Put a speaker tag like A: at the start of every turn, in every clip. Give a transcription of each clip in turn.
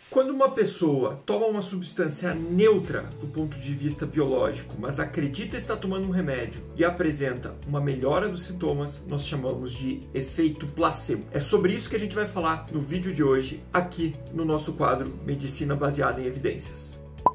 A: Quando uma pessoa toma uma substância neutra do ponto de vista biológico, mas acredita estar tomando um remédio e apresenta uma melhora dos sintomas, nós chamamos de efeito placebo. É sobre isso que a gente vai falar no vídeo de hoje, aqui no nosso quadro Medicina Baseada em Evidências.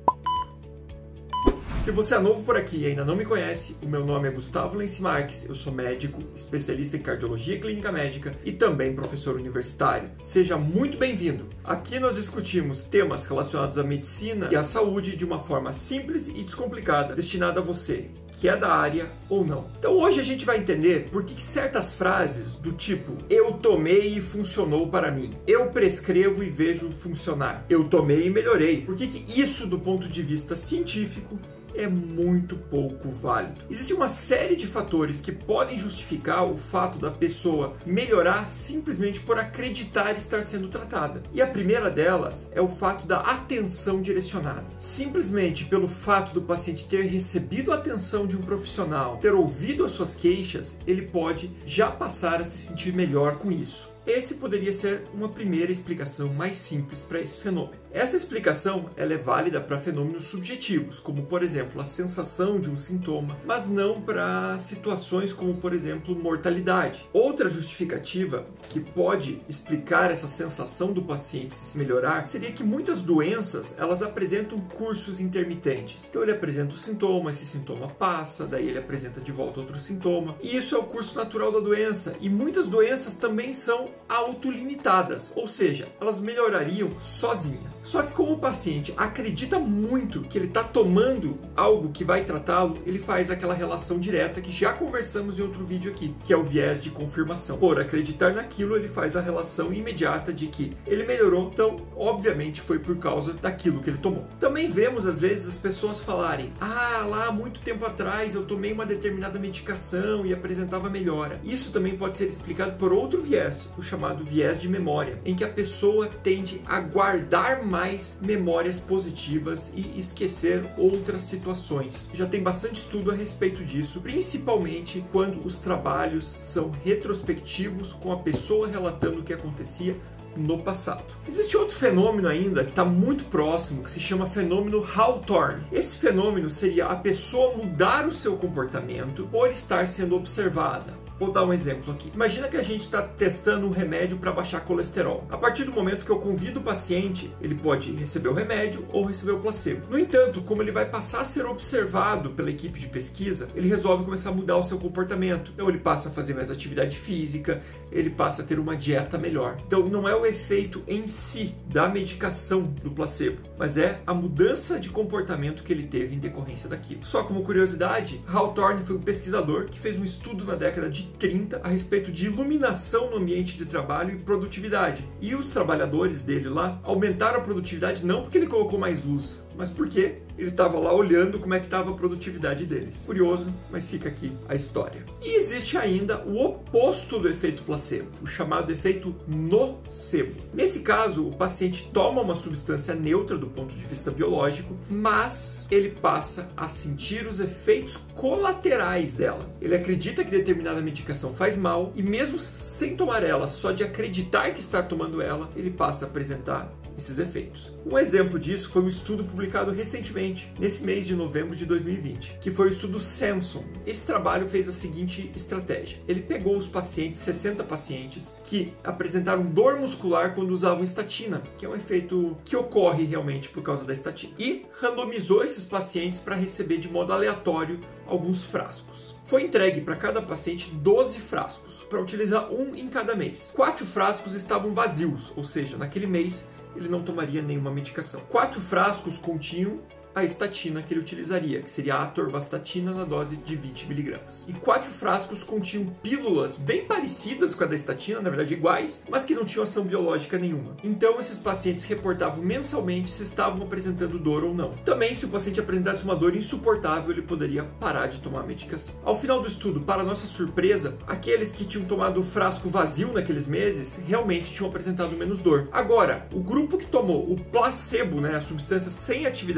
A: Se você é novo por aqui e ainda não me conhece, o meu nome é Gustavo Lenci Marques, eu sou médico, especialista em cardiologia clínica médica e também professor universitário. Seja muito bem-vindo! Aqui nós discutimos temas relacionados à medicina e à saúde de uma forma simples e descomplicada, destinada a você que é da área ou não. Então hoje a gente vai entender por que certas frases do tipo eu tomei e funcionou para mim, eu prescrevo e vejo funcionar, eu tomei e melhorei, por que isso do ponto de vista científico é muito pouco válido. Existe uma série de fatores que podem justificar o fato da pessoa melhorar simplesmente por acreditar estar sendo tratada. E a primeira delas é o fato da atenção direcionada. Simplesmente pelo fato do paciente ter recebido a atenção de um profissional, ter ouvido as suas queixas, ele pode já passar a se sentir melhor com isso. Esse poderia ser uma primeira explicação mais simples para esse fenômeno. Essa explicação ela é válida para fenômenos subjetivos, como por exemplo a sensação de um sintoma, mas não para situações como por exemplo mortalidade. Outra justificativa que pode explicar essa sensação do paciente se melhorar seria que muitas doenças elas apresentam cursos intermitentes. Então ele apresenta o sintoma, esse sintoma passa, daí ele apresenta de volta outro sintoma. E isso é o curso natural da doença. E muitas doenças também são autolimitadas, ou seja, elas melhorariam sozinha. Só que como o paciente acredita muito que ele está tomando algo que vai tratá-lo, ele faz aquela relação direta que já conversamos em outro vídeo aqui, que é o viés de confirmação. Por acreditar naquilo, ele faz a relação imediata de que ele melhorou, então obviamente foi por causa daquilo que ele tomou. Também vemos às vezes as pessoas falarem, lá há muito tempo atrás eu tomei uma determinada medicação e apresentava melhora. Isso também pode ser explicado por outro viés, o chamado viés de memória, em que a pessoa tende a guardar mais memórias positivas e esquecer outras situações. Já tem bastante estudo a respeito disso, principalmente quando os trabalhos são retrospectivos com a pessoa relatando o que acontecia no passado. Existe outro fenômeno ainda que está muito próximo, que se chama fenômeno Hawthorne. Esse fenômeno seria a pessoa mudar o seu comportamento por estar sendo observada. Vou dar um exemplo aqui. Imagina que a gente está testando um remédio para baixar colesterol. A partir do momento que eu convido o paciente, ele pode receber o remédio ou receber o placebo. No entanto, como ele vai passar a ser observado pela equipe de pesquisa, ele resolve começar a mudar o seu comportamento. Então ele passa a fazer mais atividade física, ele passa a ter uma dieta melhor. Então não é o efeito em si da medicação do placebo, mas é a mudança de comportamento que ele teve em decorrência daquilo. Só como curiosidade, Hawthorne foi um pesquisador que fez um estudo na década de 30 a respeito de iluminação no ambiente de trabalho e produtividade. E os trabalhadores dele lá aumentaram a produtividade não porque ele colocou mais luz, mas porque ele estava lá olhando como é que estava a produtividade deles. Curioso, mas fica aqui a história. E existe ainda o oposto do efeito placebo, o chamado efeito nocebo. Nesse caso, o paciente toma uma substância neutra do ponto de vista biológico, mas ele passa a sentir os efeitos colaterais dela. Ele acredita que determinada medicação faz mal e mesmo sem tomar ela, só de acreditar que está tomando ela, ele passa a apresentar esses efeitos. Um exemplo disso foi um estudo publicado recentemente, nesse mês de novembro de 2020, que foi o estudo Samson. Esse trabalho fez a seguinte estratégia. Ele pegou os pacientes, 60 pacientes, que apresentaram dor muscular quando usavam estatina, que é um efeito que ocorre realmente por causa da estatina, e randomizou esses pacientes para receber de modo aleatório alguns frascos. Foi entregue para cada paciente 12 frascos, para utilizar um em cada mês. 4 frascos estavam vazios, ou seja, naquele mês ele não tomaria nenhuma medicação. 4 frascos continham a estatina que ele utilizaria, que seria a atorvastatina na dose de 20 mg. E 4 frascos continham pílulas bem parecidas com a da estatina, na verdade iguais, mas que não tinham ação biológica nenhuma. Então esses pacientes reportavam mensalmente se estavam apresentando dor ou não. Também, se o paciente apresentasse uma dor insuportável, ele poderia parar de tomar a medicação. Ao final do estudo, para nossa surpresa, aqueles que tinham tomado o frasco vazio naqueles meses realmente tinham apresentado menos dor. Agora, o grupo que tomou o placebo, a substância sem atividade biológica,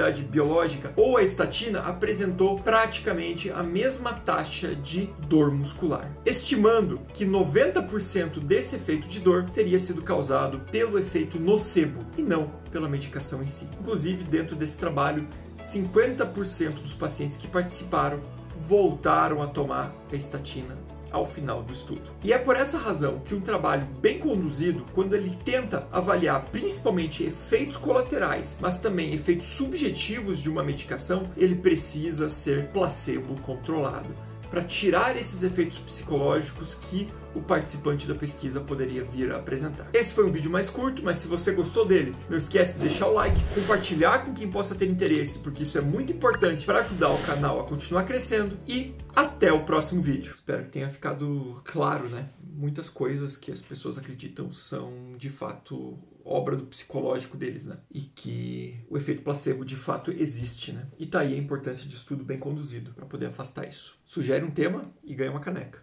A: biológica ou a estatina apresentou praticamente a mesma taxa de dor muscular, estimando que 90% desse efeito de dor teria sido causado pelo efeito nocebo e não pela medicação em si. Inclusive, dentro desse trabalho, 50% dos pacientes que participaram voltaram a tomar a estatina ao final do estudo. E é por essa razão que um trabalho bem conduzido, quando ele tenta avaliar principalmente efeitos colaterais, mas também efeitos subjetivos de uma medicação, ele precisa ser placebo controlado, para tirar esses efeitos psicológicos que o participante da pesquisa poderia vir a apresentar. Esse foi um vídeo mais curto, mas se você gostou dele, não esquece de deixar o like, compartilhar com quem possa ter interesse, porque isso é muito importante para ajudar o canal a continuar crescendo, e até o próximo vídeo. Espero que tenha ficado claro, né? Muitas coisas que as pessoas acreditam são, de fato, obra do psicológico deles, né? E que o efeito placebo, de fato, existe, né? E tá aí a importância de estudo bem conduzido para poder afastar isso. Sugere um tema e ganha uma caneca.